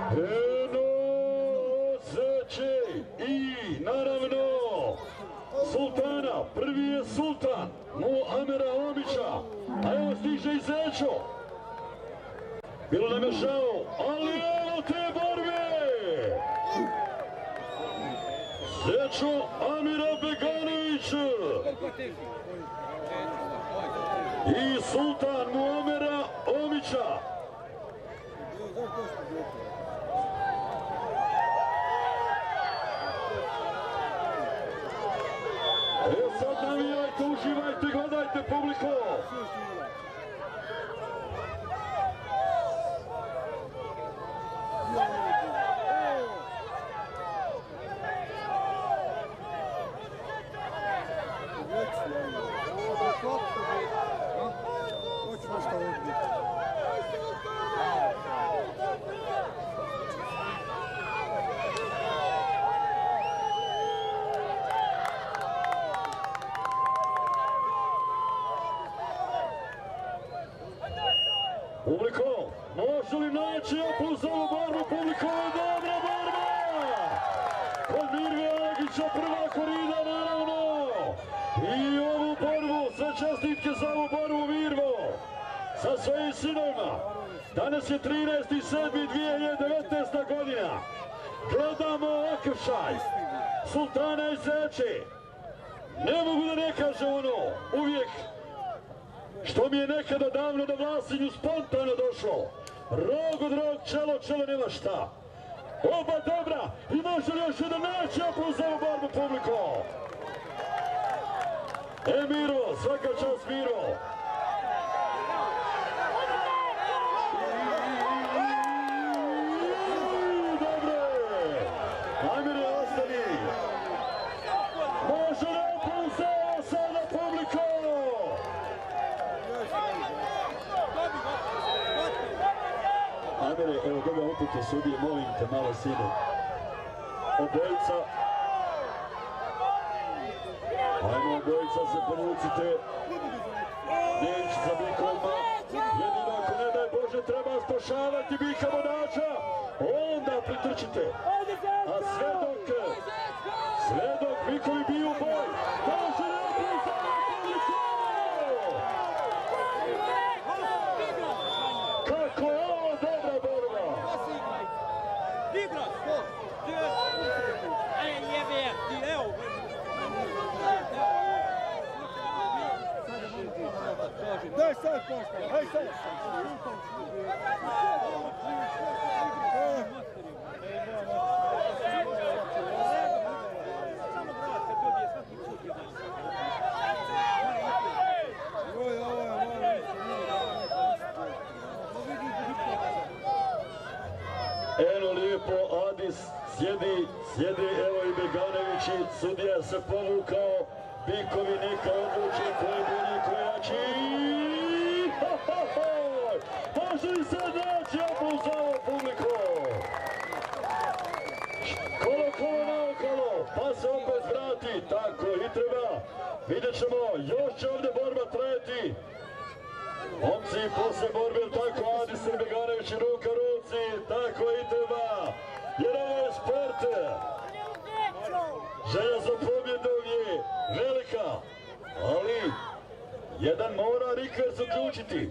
Eno Osjeće i naravno Sultana, prvi je Sultan Muamera Omića, a evo stiže i Zečo. Bilo nam je žao, ali evo te borbe! Zečo Amira Beganović i Sultan Muamera Omića. Sad navijajte, uživajte, gledajte publiko! Publiko, može li naći aplauz za ovu borbu? Publiko, je dobra borba! Kod Mirve Agića, prva korida, naravno! I ovu borbu, sve čestitke za ovu borbu Mirvo! Sa svojim sinovima! Danas je 13.7.2019. godina! Gledamo okršaj! Sultana i Zeče! Ne mogu da ne kažem ono, uvijek što mi je nekada davno na Vlasinju spontano došlo. Rog od rog, čelo, čelo, nema šta. Oba dobra i može li još jedan naći aplauz za ovu borbu publiko? Miro, svaka čast Miro. Dobre, Amire, ostani. Može li aplauz za ovo sada publiko? Amire, evo ga upute sudije, molim te malo sine. Obojica. Ajmo obojica se povucite. Nić za bikovima. Jedino ako ne daj Bože treba spašavati bika vodača, onda pritrčite. A sve dok bikovi biju boj, može li aplauz za publiku? Kako je ovo dobra borba! Daj sad pošto, haj sad! Eno lijepo, Adis sjedi, evo i Beganević i sudija se povukao, bikovi neka odluči koji bolji, koji jači. Može li sad naći aplauz za ovo publiko? Kolo naokolo, pa se opet vrati, tako i treba. Vidjet ćemo, još će ovdje borba trajati. Momci posle borbe, tako Adis i Beganević, ruka ruci, tako i treba. Jer ovo je sport. Želja za pobjedom je velika, ali jedan mora Rikers uključiti.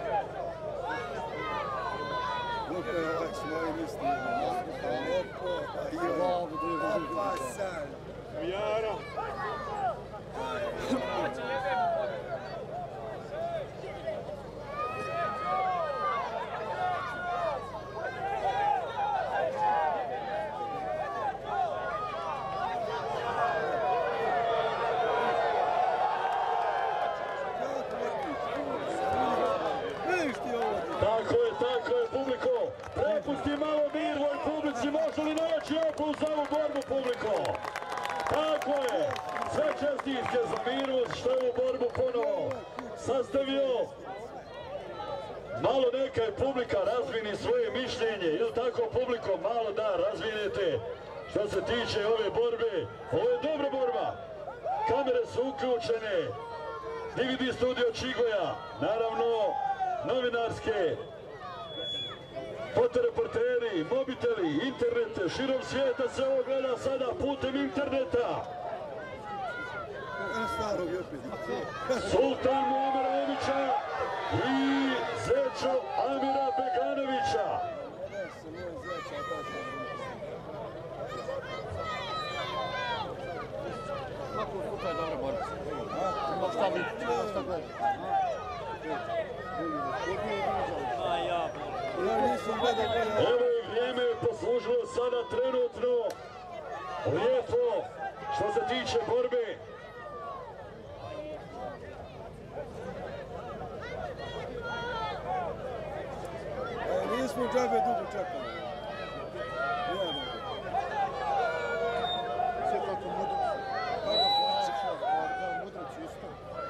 Luka je ovaj svoj misli. čestitke za Mirvu što je u borbu ponovo sastavio. Malo neka je publika razvini svoje mišljenje, ili tako publiko malo da razvinete što se tiče ove borbe. Ovo je dobra borba, kamere su uključene, DVD studio Čigoja, naravno novinarske, fotoreporteri, mobiteli, internet, širom svijeta se ovo gleda sada putem interneta. Sultan Muamer Omića i Zečo Amira Beganovića. Evo i vrijeme je poslužilo sada trenutno lijepo što se tiče borbe. Nismo džabe dugo čekali. Sve kako mudrac. Kako plaća, da mudrac isto.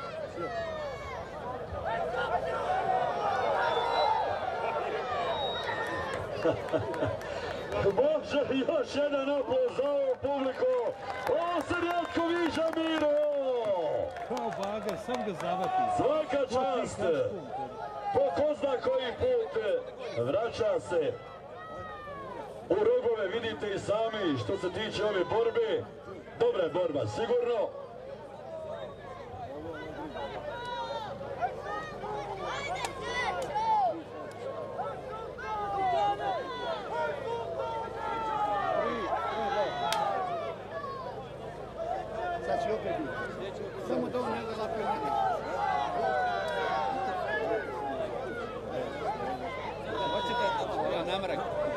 Može još jedan aplauz za ovu publiku. Ovo se rijetko viđa, Miro. Kao bager, sam ga zavati. Svaka čast. Po ko zna koji put vraća se u rogove, vidite i sami što se tiče ove borbe. Dobra je borba, sigurno. Samo da on ne da zapio mene. Hoćete ja namrak.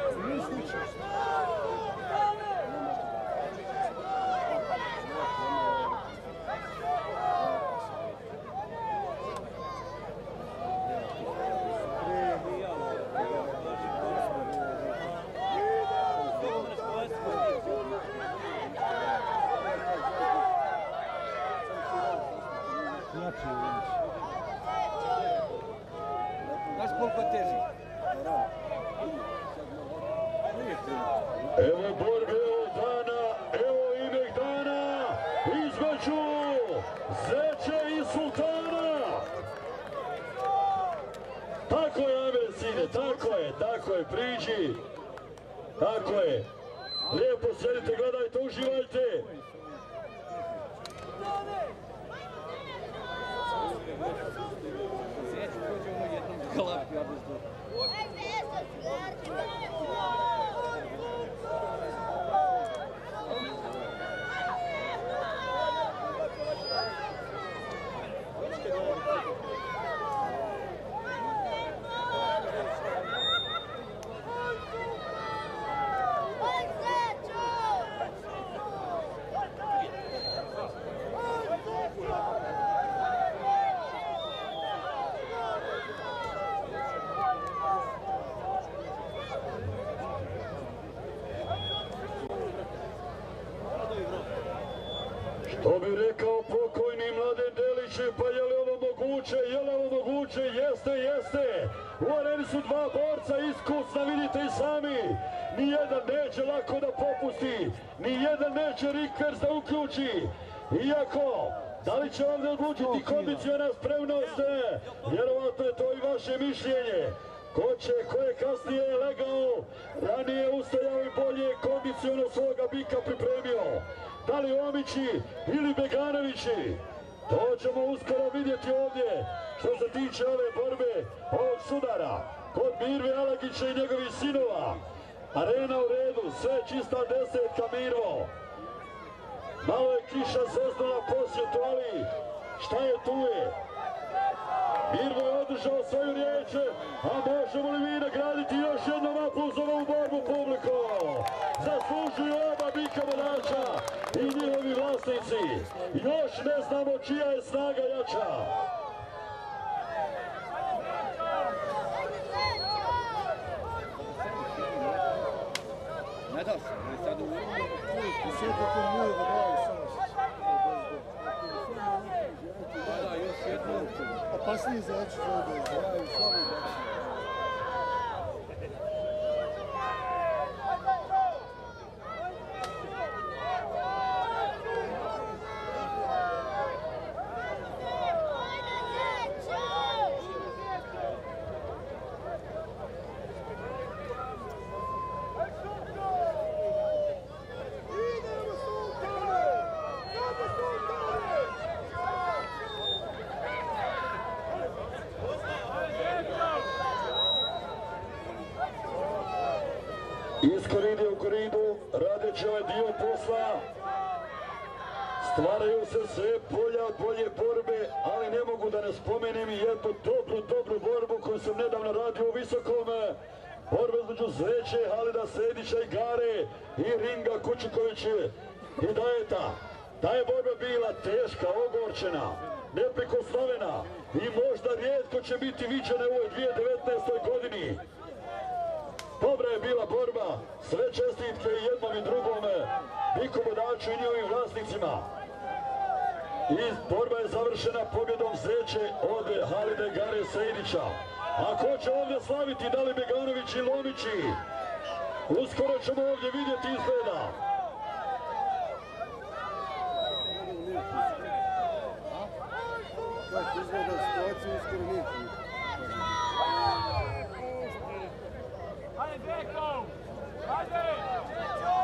Znaš koliko teži? Evo borbe, evo dana, evo imek dana, između Zeče i Sultana. Tako je, Amer, sine, tako je, priđi. Tako je. Lijepo sjedite, gledajte, uživajte. Zeću dođe ono jednom galapio, a bez dobro. To bi rekao pokojni Mladen Delić, pa je li ovo moguće, jeste. U areni su dva borca iskusna, vidite i sami. Nijedan neće lako da popusti, nijedan neće rikvers da uključi. Iako, da li će ovdje odlučiti kondiciona spremnost, vjerovatno je to i vaše mišljenje. Ko je kasnije legao, ranije ustajao i bolje kondiciono svoga bika pripremio. Da li Omići ili Beganovići, to ćemo uskoro vidjeti ovdje što se tiče ove borbe, ovog sudara kod Mirve Alagića i njegovih sinova. Arena u redu, sve čista desetka, Mirvo. Malo je kiša zeznula posjetu, ali šta je tu je? Mirvo je održao svoju riječ, a možemo li mi nagraditi još jednom aplauzovom borbu publiku? Zaslužuju oba bika vodača i njihovi vlasnici. Još ne znamo čija je snaga jača. Ne da se, sad u sve kako moju da glavi samo se. Opasniji izaći za ovdje, zdravaju, slabo izaći. Iz koride u koridu, radeći ovaj dio posla, stvaraju se sve bolje borbe, ali ne mogu da ne spomenem i jednu dobru borbu koju sam nedavno radio u Visokom. Borba između Zveće, Halida Sejdića i Gare i Ringa Kučukovića i Dajeta. Ta je borba bila teška, ogorčena, neprikosnovena i možda rijetko će biti viđena u ovoj 2019. godini. Dobra je bila borba, sve čestitke i jednom i drugome, Viko Bodaču i njihovim vlasnicima. I borba je završena pobjedom Zeće od Halide Gare Sejdića. A ko će ovdje slaviti, da li Beganović i Lomići? Uskoro ćemo ovdje vidjeti izgleda. Kako izgleda situacija, uskoro nije. Hajde, Zeko! Hajde! Zeko!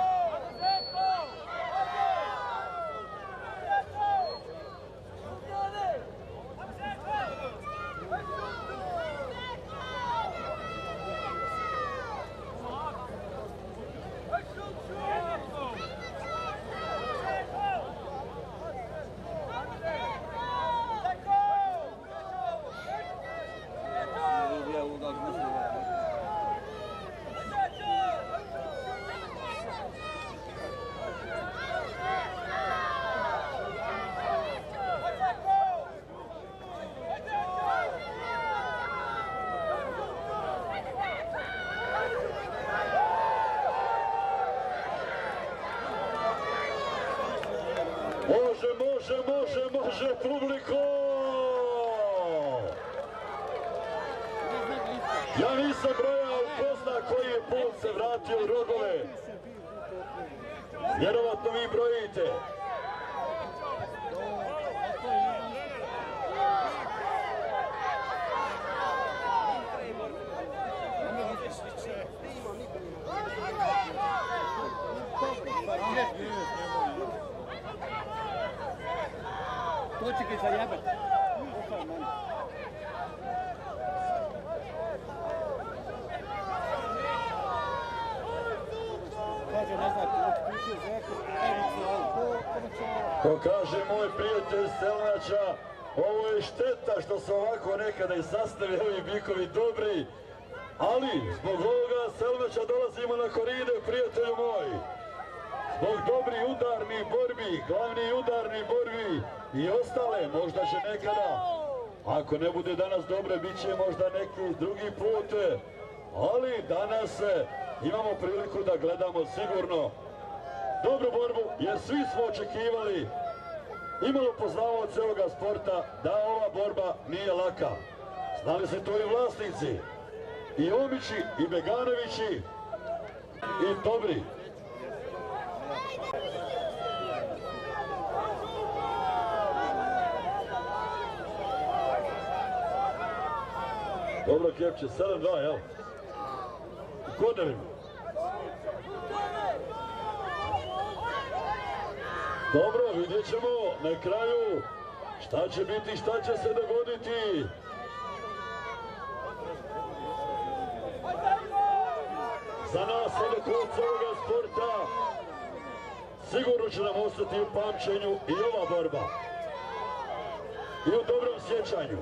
Može publiko! Ja nisam brojao, ko zna koji je put se vratio u Rogove. Vjerovatno vi brojite. Počekaj za jabat. Kaže, ne znam, uključio Zeku, ko kaže moj prijatelj Selmača, ovo je šteta što su ovako nekada i sastave ovi bikovi dobri, ali zbog ovoga Selmača dolazimo na koride, prijatelju moj. Zbog dobrih udarnih borbi, glavni udarni borbi i ostale, možda će nekada, ako ne bude danas dobre, bit će možda neki drugi put, ali danas imamo priliku da gledamo sigurno dobru borbu, jer svi smo očekivali, imalo poznavaoce ovoga sporta, da ova borba nije laka. Znali se to i vlasnici, i Omići, i Beganovići, i dobri. Dobro, Kjepće, 7-2, jel? U Kodevima. Dobro, vidjet ćemo na kraju šta će biti, šta će se dogoditi. Za nas od konca ovoga sporta sigurno će nam ostati u pamćenju i ova borba. I u dobrom sjećanju.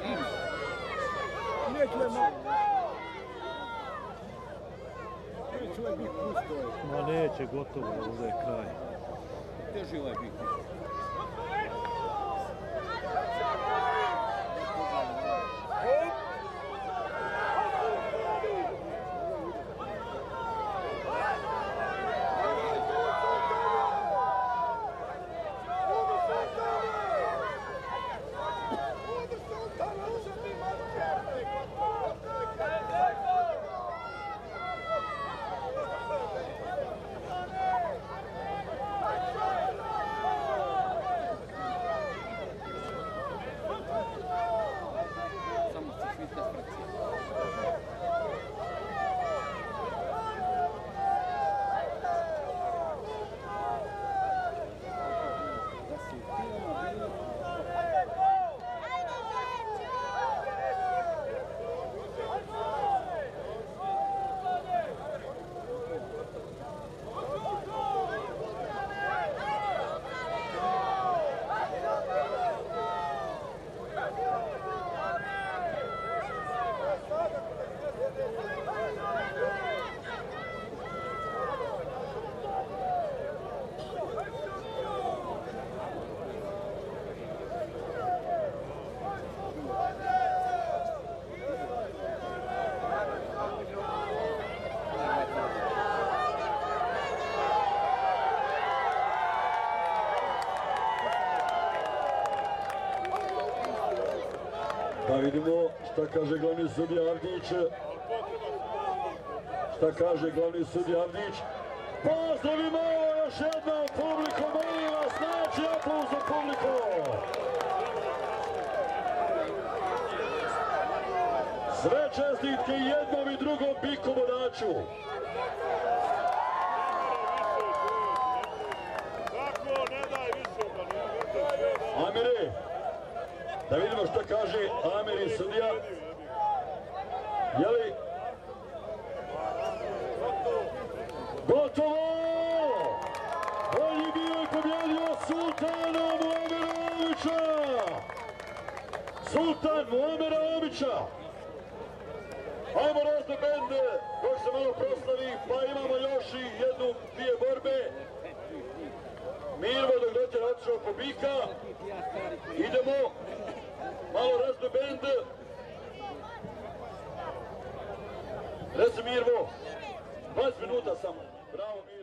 Neće ovaj bik pusto. Ma neće, gotovo, ovdje je kraj. Teži ovaj bik. Da vidimo šta kaže glavni sudija Avdić. Šta kaže glavni sudija Avdić. Pozdravimo još jednom publiku, molim vas, znači aplauz za publiku. Sve čestitke jednom i drugom biku vodaču. Amire, da vidimo šta kaže Amir i sudija. Jeli? Gotovo! Bolji bio i pobjedio Sultana Muamera Omića! Sultan Muamera Omića! Ajmo razne bende, dok se malo proslavi, pa imamo još i jednu, dvije borbe. Mirvo dok dođe otišao po bika. Idemo. Malo razne bende. Reci Mirvo. 20 minuta samo. Bravo Mirvo.